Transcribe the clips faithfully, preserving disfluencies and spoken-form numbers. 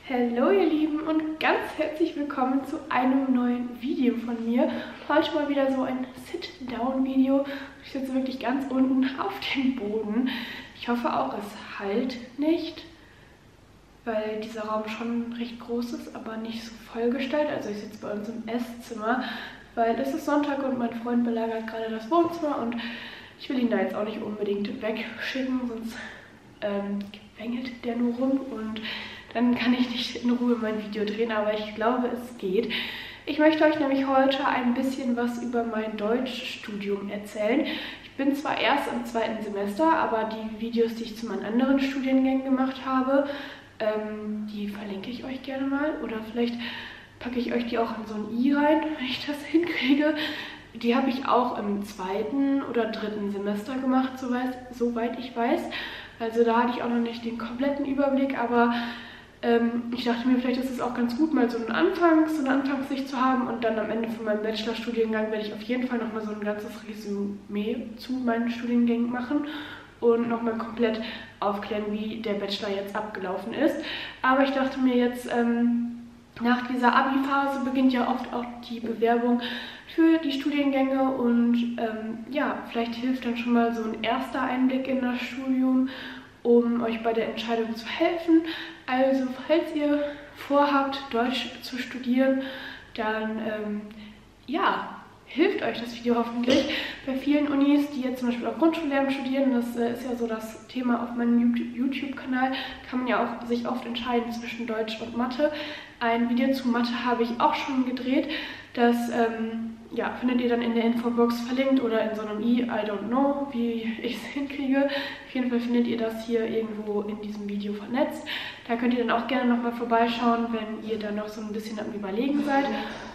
Hallo ihr Lieben und ganz herzlich willkommen zu einem neuen Video von mir. Heute mal wieder so ein Sit-Down-Video. Ich sitze wirklich ganz unten auf dem Boden. Ich hoffe auch, es hallt nicht, weil dieser Raum schon recht groß ist, aber nicht so vollgestellt. Also ich sitze bei uns im Esszimmer, weil es ist Sonntag und mein Freund belagert gerade das Wohnzimmer und ich will ihn da jetzt auch nicht unbedingt wegschicken, sonst ähm, quengelt der nur rum und dann kann ich nicht in Ruhe mein Video drehen, aber ich glaube, es geht. Ich möchte euch nämlich heute ein bisschen was über mein Deutschstudium erzählen. Ich bin zwar erst im zweiten Semester, aber die Videos, die ich zu meinen anderen Studiengängen gemacht habe, ähm, die verlinke ich euch gerne mal. Oder vielleicht packe ich euch die auch in so ein i rein, wenn ich das hinkriege. Die habe ich auch im zweiten oder dritten Semester gemacht, soweit ich weiß. Also da hatte ich auch noch nicht den kompletten Überblick, aber ich dachte mir, vielleicht ist es auch ganz gut, mal so einen Anfang, so eine Anfangssicht zu haben und dann am Ende von meinem Bachelorstudiengang werde ich auf jeden Fall nochmal so ein ganzes Resümee zu meinen Studiengängen machen und nochmal komplett aufklären, wie der Bachelor jetzt abgelaufen ist. Aber ich dachte mir jetzt, ähm, nach dieser Abi-Phase beginnt ja oft auch die Bewerbung für die Studiengänge und ähm, ja, vielleicht hilft dann schon mal so ein erster Einblick in das Studium, um euch bei der Entscheidung zu helfen. Also falls ihr vorhabt, Deutsch zu studieren, dann ähm, ja, hilft euch das Video hoffentlich. Bei vielen Unis, die jetzt zum Beispiel auch Grundschullehramt studieren, das äh, ist ja so das Thema auf meinem YouTube-Kanal, kann man ja auch sich oft entscheiden zwischen Deutsch und Mathe. Ein Video zu Mathe habe ich auch schon gedreht. Das ähm, ja, findet ihr dann in der Infobox verlinkt oder in so einem i, I don't know, wie ich es hinkriege. Auf jeden Fall findet ihr das hier irgendwo in diesem Video vernetzt. Da könnt ihr dann auch gerne nochmal vorbeischauen, wenn ihr dann noch so ein bisschen am Überlegen seid.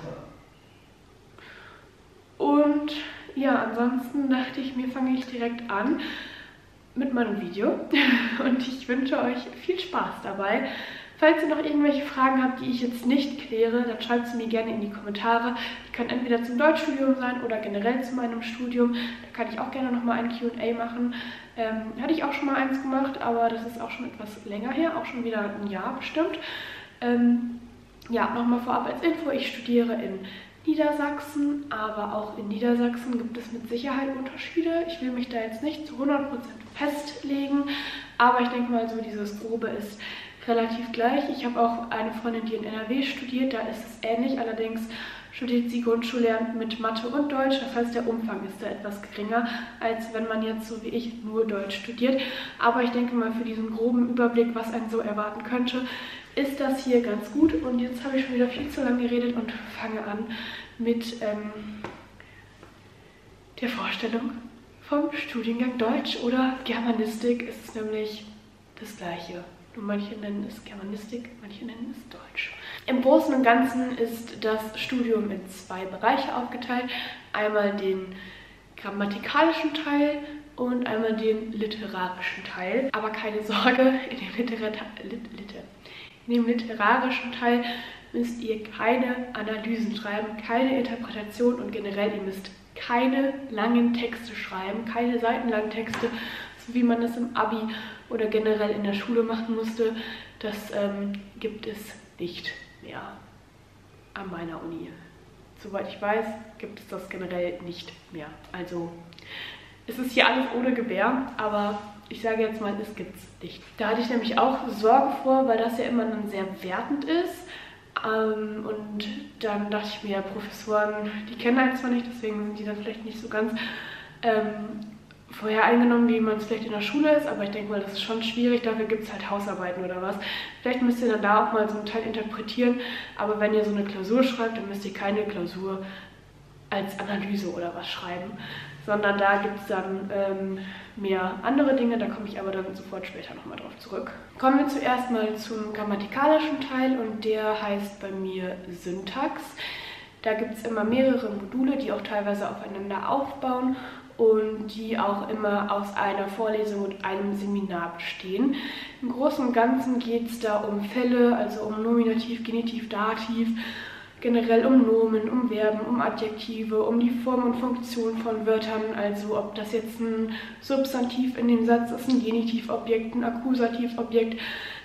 Und ja, ansonsten dachte ich mir, fange ich direkt an mit meinem Video. Und ich wünsche euch viel Spaß dabei. Falls ihr noch irgendwelche Fragen habt, die ich jetzt nicht kläre, dann schreibt sie mir gerne in die Kommentare. Die können entweder zum Deutschstudium sein oder generell zu meinem Studium. Da kann ich auch gerne nochmal ein Q und A machen. Ähm, hatte ich auch schon mal eins gemacht, aber das ist auch schon etwas länger her, auch schon wieder ein Jahr bestimmt. Ähm, ja, nochmal vorab als Info, ich studiere in Niedersachsen, aber auch in Niedersachsen gibt es mit Sicherheit Unterschiede. Ich will mich da jetzt nicht zu hundert Prozent festlegen, aber ich denke mal, so dieses Grobe ist relativ gleich. Ich habe auch eine Freundin, die in N R W studiert, da ist es ähnlich, allerdings studiert sie Grundschullehramt mit Mathe und Deutsch, das heißt der Umfang ist da etwas geringer, als wenn man jetzt so wie ich nur Deutsch studiert. Aber ich denke mal, für diesen groben Überblick, was einen so erwarten könnte, ist das hier ganz gut. Und jetzt habe ich schon wieder viel zu lange geredet und fange an mit ähm, der Vorstellung vom Studiengang Deutsch oder Germanistik. Es ist nämlich das Gleiche. Nur manche nennen es Germanistik, manche nennen es Deutsch. Im Großen und Ganzen ist das Studium in zwei Bereiche aufgeteilt. Einmal den grammatikalischen Teil und einmal den literarischen Teil. Aber keine Sorge, in dem, Literat Lit Liter in dem literarischen Teil müsst ihr keine Analysen schreiben, keine Interpretation und generell, ihr müsst keine langen Texte schreiben, keine seitenlangen Texte, so wie man es im Abi oder generell in der Schule machen musste. Das ähm, gibt es nicht mehr an meiner Uni. Soweit ich weiß, gibt es das generell nicht mehr. Also es ist hier alles ohne Gewähr, aber ich sage jetzt mal, es gibt es nicht. Da hatte ich nämlich auch Sorge vor, weil das ja immer dann sehr wertend ist. Ähm, und dann dachte ich mir, Professoren, die kennen einen zwar nicht, deswegen sind die dann vielleicht nicht so ganz ähm, vorher eingenommen, wie man es vielleicht in der Schule ist, aber ich denke mal, das ist schon schwierig, dafür gibt es halt Hausarbeiten oder was. Vielleicht müsst ihr dann da auch mal so einen Teil interpretieren, aber wenn ihr so eine Klausur schreibt, dann müsst ihr keine Klausur als Analyse oder was schreiben, sondern da gibt es dann ähm, mehr andere Dinge, da komme ich aber dann sofort später nochmal drauf zurück. Kommen wir zuerst mal zum grammatikalischen Teil und der heißt bei mir Syntax. Da gibt es immer mehrere Module, die auch teilweise aufeinander aufbauen und die auch immer aus einer Vorlesung und einem Seminar bestehen. Im Großen und Ganzen geht es da um Fälle, also um Nominativ, Genitiv, Dativ, generell um Nomen, um Verben, um Adjektive, um die Form und Funktion von Wörtern, also ob das jetzt ein Substantiv in dem Satz ist, ein Genitivobjekt, ein Akkusativobjekt.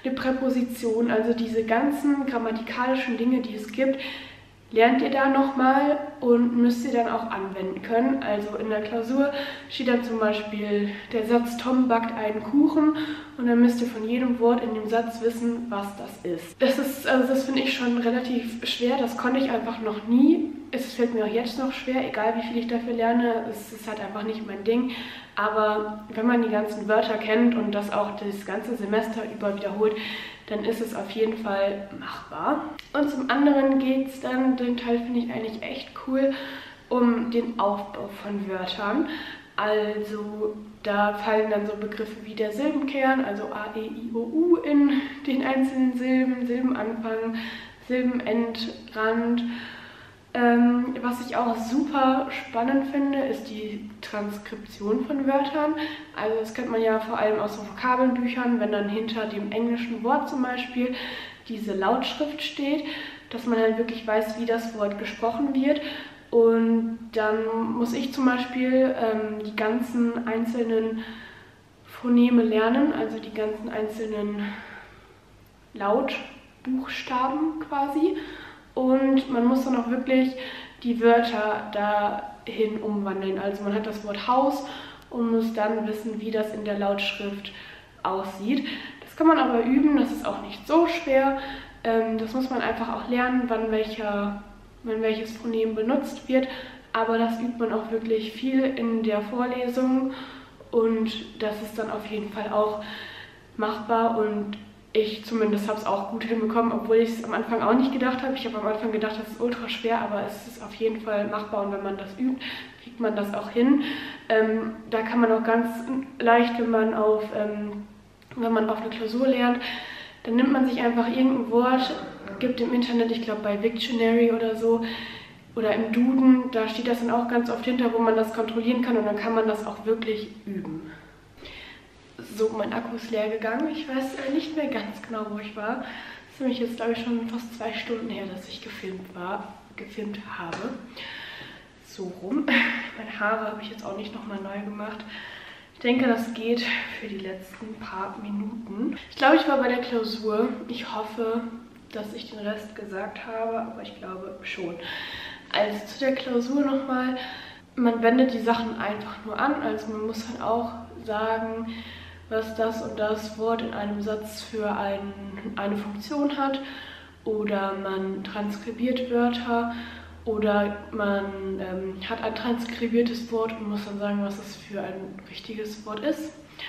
eine Präposition, also diese ganzen grammatikalischen Dinge, die es gibt, lernt ihr da nochmal und müsst ihr dann auch anwenden können. Also in der Klausur steht dann zum Beispiel der Satz, Tom backt einen Kuchen, und dann müsst ihr von jedem Wort in dem Satz wissen, was das ist. Das ist, also das finde ich schon relativ schwer, das konnte ich einfach noch nie. Es fällt mir auch jetzt noch schwer, egal wie viel ich dafür lerne, es ist halt einfach nicht mein Ding. Aber wenn man die ganzen Wörter kennt und das auch das ganze Semester über wiederholt, dann ist es auf jeden Fall machbar. Und zum anderen geht es dann, den Teil finde ich eigentlich echt cool, um den Aufbau von Wörtern. Also da fallen dann so Begriffe wie der Silbenkern, also A, E, I, O, U in den einzelnen Silben, Silbenanfang, Silbenendrand. Ähm, was ich auch super spannend finde, ist die Transkription von Wörtern. Also das kennt man ja vor allem aus so Vokabelbüchern, wenn dann hinter dem englischen Wort zum Beispiel diese Lautschrift steht, dass man halt wirklich weiß, wie das Wort gesprochen wird. Und dann muss ich zum Beispiel ähm, die ganzen einzelnen Phoneme lernen, also die ganzen einzelnen Lautbuchstaben quasi. Und man muss dann auch wirklich die Wörter dahin umwandeln. Also man hat das Wort Haus und muss dann wissen, wie das in der Lautschrift aussieht. Das kann man aber üben, das ist auch nicht so schwer. Das muss man einfach auch lernen, wann, welcher, wann welches Phonem benutzt wird. Aber das übt man auch wirklich viel in der Vorlesung. Und das ist dann auf jeden Fall auch machbar. Und ich zumindest habe es auch gut hinbekommen, obwohl ich es am Anfang auch nicht gedacht habe. Ich habe am Anfang gedacht, das ist ultra schwer, aber es ist auf jeden Fall machbar und wenn man das übt, kriegt man das auch hin. Ähm, da kann man auch ganz leicht, wenn man, auf, ähm, wenn man auf eine Klausur lernt, dann nimmt man sich einfach irgendein Wort, gibt im Internet, ich glaube bei Wiktionary oder so, oder im Duden, da steht das dann auch ganz oft hinter, wo man das kontrollieren kann und dann kann man das auch wirklich üben. So, mein Akku ist leer gegangen. Ich weiß nicht mehr ganz genau, wo ich war. Es ist nämlich jetzt, glaube ich, schon fast zwei Stunden her, dass ich gefilmt war, gefilmt habe. So rum. Meine Haare habe ich jetzt auch nicht nochmal neu gemacht. Ich denke, das geht für die letzten paar Minuten. Ich glaube, ich war bei der Klausur. Ich hoffe, dass ich den Rest gesagt habe, aber ich glaube schon. Also zu der Klausur nochmal. Man wendet die Sachen einfach nur an. Also man muss dann auch sagen, was das und das Wort in einem Satz für ein, eine Funktion hat, oder man transkribiert Wörter oder man ähm, hat ein transkribiertes Wort und muss dann sagen, was es für ein richtiges Wort ist.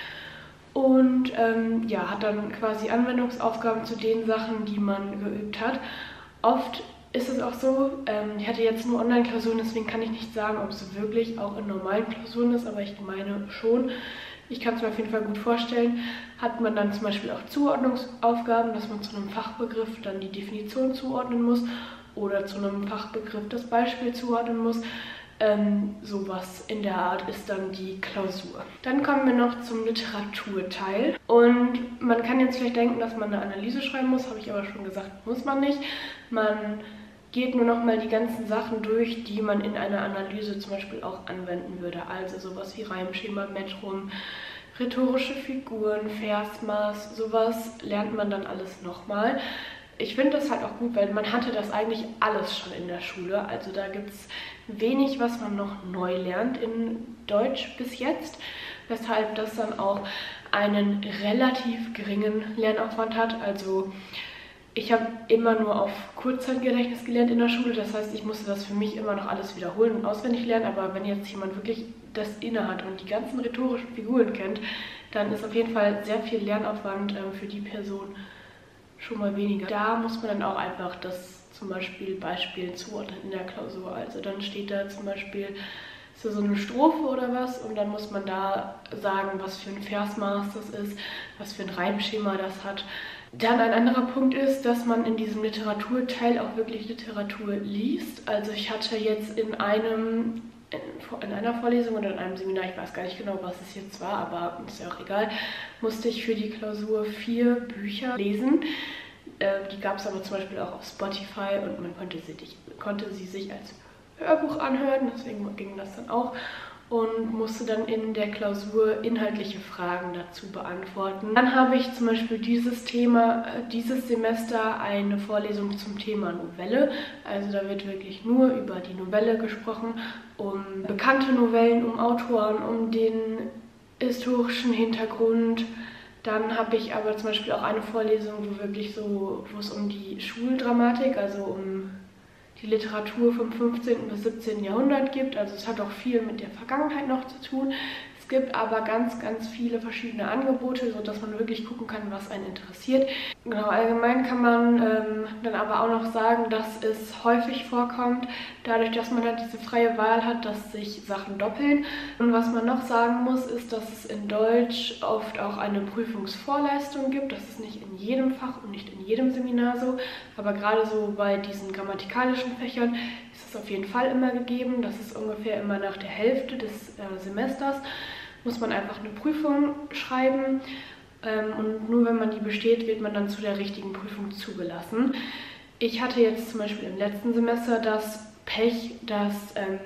Und ähm, ja, hat dann quasi Anwendungsaufgaben zu den Sachen, die man geübt hat. Oft ist es auch so, ähm, ich hatte jetzt nur Online-Klausuren, deswegen kann ich nicht sagen, ob es wirklich auch in normalen Klausuren ist, aber ich meine schon. Ich kann es mir auf jeden Fall gut vorstellen, hat man dann zum Beispiel auch Zuordnungsaufgaben, dass man zu einem Fachbegriff dann die Definition zuordnen muss oder zu einem Fachbegriff das Beispiel zuordnen muss. Ähm, sowas in der Art ist dann die Klausur. Dann kommen wir noch zum Literaturteil. Und man kann jetzt vielleicht denken, dass man eine Analyse schreiben muss, habe ich aber schon gesagt, muss man nicht. Man geht nur noch mal die ganzen Sachen durch, die man in einer Analyse zum Beispiel auch anwenden würde. Also sowas wie Reimschema, Metrum, rhetorische Figuren, Versmaß, sowas lernt man dann alles nochmal. Ich finde das halt auch gut, weil man hatte das eigentlich alles schon in der Schule. Also da gibt es wenig, was man noch neu lernt in Deutsch bis jetzt. Weshalb das dann auch einen relativ geringen Lernaufwand hat. Also ich habe immer nur auf Kurzzeitgedächtnis gelernt in der Schule. Das heißt, ich musste das für mich immer noch alles wiederholen und auswendig lernen. Aber wenn jetzt jemand wirklich das inne hat und die ganzen rhetorischen Figuren kennt, dann ist auf jeden Fall sehr viel Lernaufwand ähm, für die Person schon mal weniger. Da muss man dann auch einfach das zum Beispiel Beispiel zuordnen in der Klausur. Also dann steht da zum Beispiel so, so eine Strophe oder was und dann muss man da sagen, was für ein Versmaß das ist, was für ein Reimschema das hat. Dann ein anderer Punkt ist, dass man in diesem Literaturteil auch wirklich Literatur liest. Also ich hatte jetzt in einem in einer Vorlesung oder in einem Seminar, ich weiß gar nicht genau, was es jetzt war, aber ist ja auch egal, musste ich für die Klausur vier Bücher lesen. Äh, die gab es aber zum Beispiel auch auf Spotify und man konnte sie, konnte sie sich als Hörbuch anhören, deswegen ging das dann auch. und musste dann in der Klausur inhaltliche Fragen dazu beantworten. Dann habe ich zum Beispiel dieses Thema, dieses Semester eine Vorlesung zum Thema Novelle. Also da wird wirklich nur über die Novelle gesprochen, um bekannte Novellen, um Autoren, um den historischen Hintergrund. Dann habe ich aber zum Beispiel auch eine Vorlesung, wo wirklich so, wo es um die Schuldramatik, also um die Literatur vom fünfzehnten bis siebzehnten Jahrhundert gibt. Also es hat auch viel mit der Vergangenheit noch zu tun. Es gibt aber ganz, ganz viele verschiedene Angebote, sodass man wirklich gucken kann, was einen interessiert. Genau, allgemein kann man ähm, dann aber auch noch sagen, dass es häufig vorkommt, dadurch, dass man halt diese freie Wahl hat, dass sich Sachen doppeln. Und was man noch sagen muss, ist, dass es in Deutsch oft auch eine Prüfungsvorleistung gibt. Das ist nicht in jedem Fach und nicht in jedem Seminar so, aber gerade so bei diesen grammatikalischen Fächern ist es auf jeden Fall immer gegeben. Das ist ungefähr immer nach der Hälfte des äh, Semesters. Muss man einfach eine Prüfung schreiben ähm, und nur wenn man die besteht, wird man dann zu der richtigen Prüfung zugelassen. Ich hatte jetzt zum Beispiel im letzten Semester das Pech, dass ähm,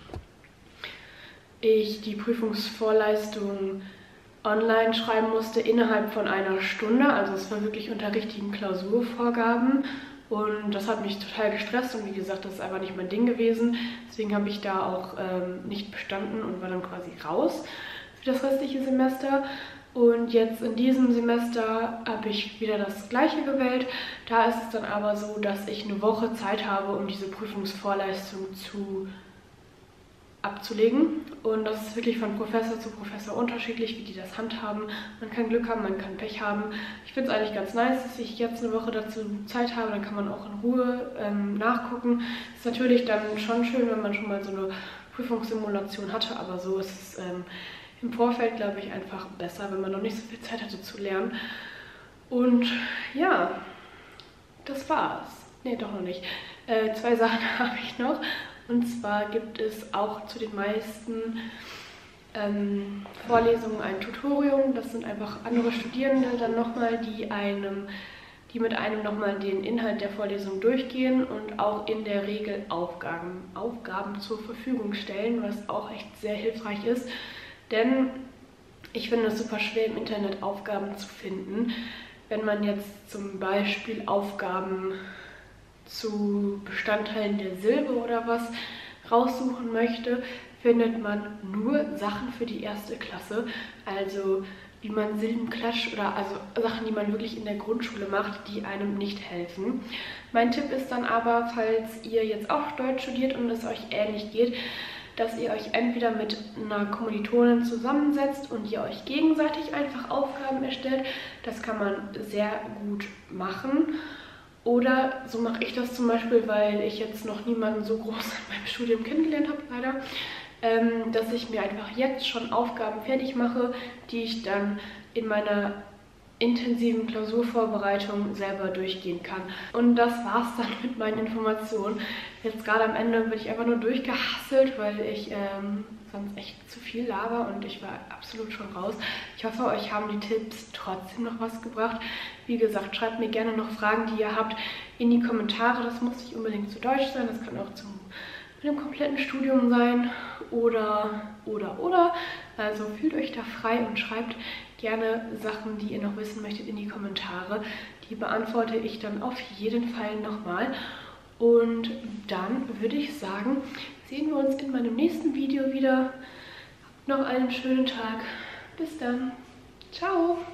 ich die Prüfungsvorleistung online schreiben musste innerhalb von einer Stunde. Also es war wirklich unter richtigen Klausurvorgaben. Und das hat mich total gestresst und wie gesagt, das ist einfach nicht mein Ding gewesen. Deswegen habe ich da auch ähm, nicht bestanden und war dann quasi raus für das restliche Semester. Und jetzt in diesem Semester habe ich wieder das gleiche gewählt. Da ist es dann aber so, dass ich eine Woche Zeit habe, um diese Prüfungsvorleistung zu abzulegen. Und das ist wirklich von Professor zu Professor unterschiedlich, wie die das handhaben. Man kann Glück haben, man kann Pech haben. Ich finde es eigentlich ganz nice, dass ich jetzt eine Woche dazu Zeit habe. Dann kann man auch in Ruhe ähm, nachgucken. Ist natürlich dann schon schön, wenn man schon mal so eine Prüfungssimulation hatte, aber so ist es ähm, im Vorfeld, glaube ich, einfach besser, wenn man noch nicht so viel Zeit hatte zu lernen. Und ja, das war's. Ne, doch noch nicht. Äh, zwei Sachen habe ich noch. Und zwar gibt es auch zu den meisten ähm, Vorlesungen ein Tutorium. Das sind einfach andere Studierende dann nochmal, die einem, die mit einem nochmal den Inhalt der Vorlesung durchgehen und auch in der Regel Aufgaben, Aufgaben zur Verfügung stellen, was auch echt sehr hilfreich ist. Denn ich finde es super schwer, im Internet Aufgaben zu finden. Wenn man jetzt zum Beispiel Aufgaben zu Bestandteilen der Silbe oder was raussuchen möchte, findet man nur Sachen für die erste Klasse. Also wie man Silben klatscht oder also Sachen, die man wirklich in der Grundschule macht, die einem nicht helfen. Mein Tipp ist dann aber, falls ihr jetzt auch Deutsch studiert und es euch ähnlich geht, dass ihr euch entweder mit einer Kommilitonin zusammensetzt und ihr euch gegenseitig einfach Aufgaben erstellt. Das kann man sehr gut machen. Oder so mache ich das zum Beispiel, weil ich jetzt noch niemanden so groß in meinem Studium kennengelernt habe, leider, ähm, dass ich mir einfach jetzt schon Aufgaben fertig mache, die ich dann in meiner intensiven Klausurvorbereitung selber durchgehen kann. Und das war's dann mit meinen Informationen. Jetzt gerade am Ende bin ich einfach nur durchgehasselt, weil ich ähm, sonst echt zu viel laber und ich war absolut schon raus. Ich hoffe, euch haben die Tipps trotzdem noch was gebracht. Wie gesagt, schreibt mir gerne noch Fragen, die ihr habt, in die Kommentare. Das muss nicht unbedingt zu Deutsch sein, das kann auch zum mit dem kompletten Studium sein oder, oder, oder. Also fühlt euch da frei und schreibt gerne Sachen, die ihr noch wissen möchtet, in die Kommentare. Die beantworte ich dann auf jeden Fall nochmal. Und dann würde ich sagen, sehen wir uns in meinem nächsten Video wieder. Habt noch einen schönen Tag. Bis dann. Ciao.